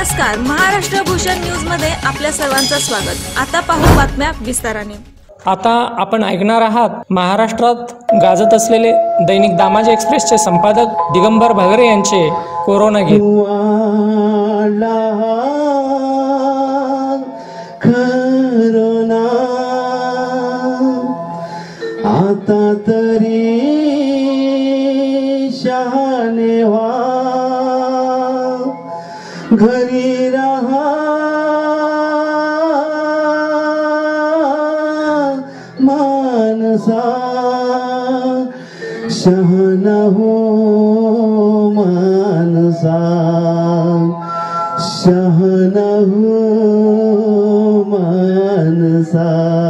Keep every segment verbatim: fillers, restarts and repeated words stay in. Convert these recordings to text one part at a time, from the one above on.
नमस्कार, महाराष्ट्र भूषण न्यूज मध्ये आपल्या सर्वांचं स्वागत। आता पाहू बातम्या विस्ताराने। आता आपण ऐकणार आहात महाराष्ट्रात गाजत असलेले दैनिक दामाजी एक्सप्रेसचे संपादक दिगंबर भगरे यांचे कोरोना गीत। कोरोना आता तरी शहाणे व्हा, घरी रहा मानसा, शहाणा हो मानसा, शहाणा हो मानसा।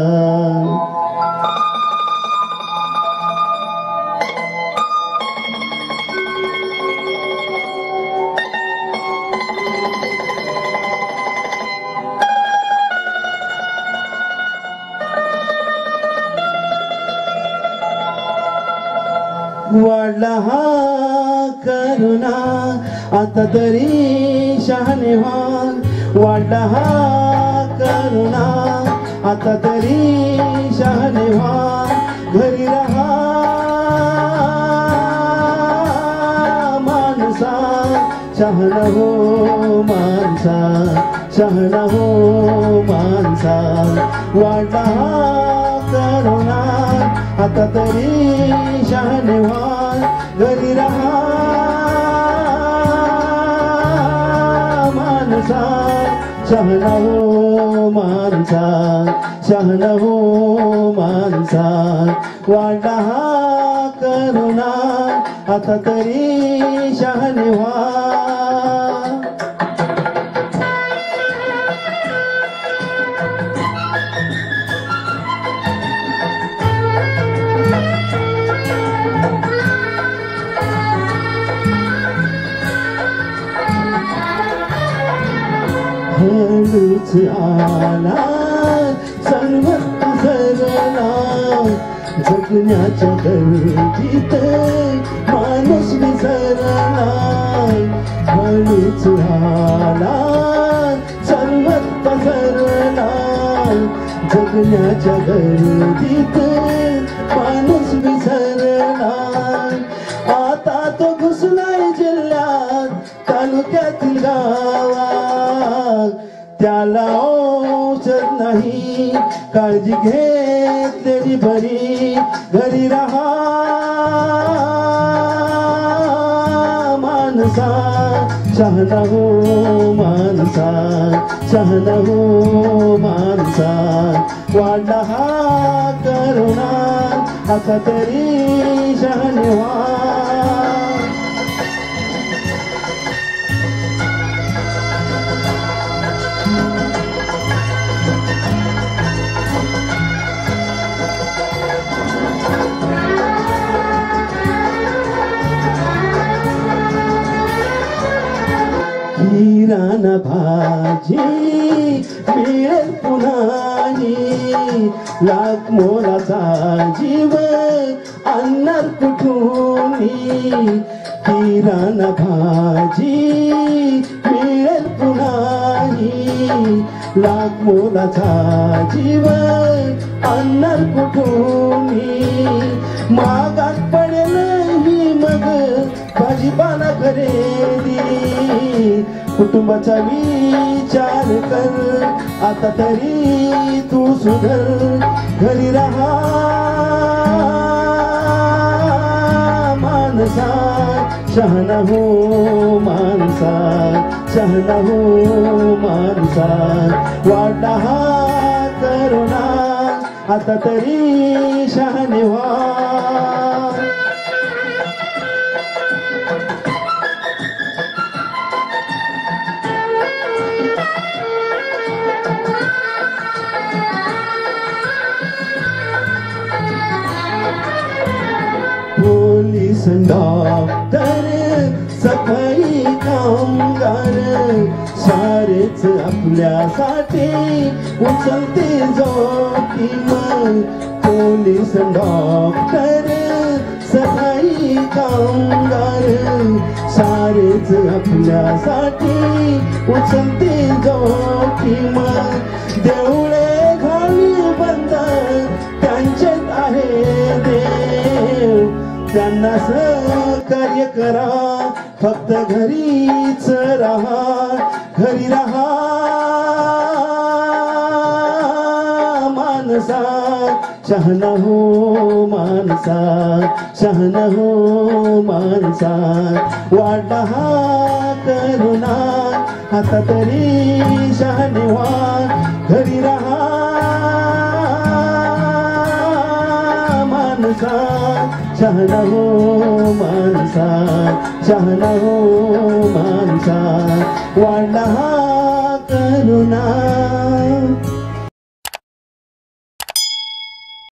वाढला हा करुणा आता तरी शहाणे व्हा, वाढला हा करुणा आता तरी शहाणे व्हा, घरी रहा माणसा, शहाणा हो माणसा, शहाणा हो माणसा। वाढला हा करुणा आता तरी शहाणे व्हा, घरी रहा माणसा, शहाणा हो माणसा, शहाणा हो माणसा। वाढला हा करुणा आता तरी शहाणे व्हा। हळूच आला सर्वत्र सरला, जगण्याच्या गर्दीत माणूस विसरला। हळूच आला सर्वत्र सरला, जगण्याच्या गर्दीत माणूस विसरला। आता तो घुसलाय जिल्ह्यात तालुक्यातील गावात, त्याला औषध नाही काळजी घेतलेली बरी, घरी रहा माणसा, शहाणा हो माणसा, शहाणा हो माणसा। वाढला हा करुणा आता तरी शहाणे व्हा। किराणा भाजी मिळेल पुन्हाही, लाख मोलाचा जीव आणणार कुठूनी। किराणा भाजी मिळेल पुन्हाही, लाख मोलाचा जीव आणणार कुठूनी। मागात पडेल ही मग भाजीपाला खरेदी, कुटुंबाचा विचार कर आता तरी तू सुधर, घरी रहा माणसा, शहाणा हो माणसा, शहाणा हो माणसा। वाढला हा करुणा आता तरी शहाणे व्हा। पोलीस डॉक्टर सफाई कामगार सारेच आपल्यासाठी उचलते जोखीम। पोलीस डॉक्टर सफाई कामगार सारेच आपल्यासाठी उचलते जोखीम देऊळे घाली बंद त्यांचेत आहे देव त्यांना सहकार्य करा फक्त घरीच राहा घरी राहा मानसा शहाणा हो मानसा शहाणा हो मानसा वाढला हा करुणा आता तरी शहाणे व्हा घरी राहा मानसा शहाणा हो मानसा शहाणा हो मानसा वाढला हा करुणा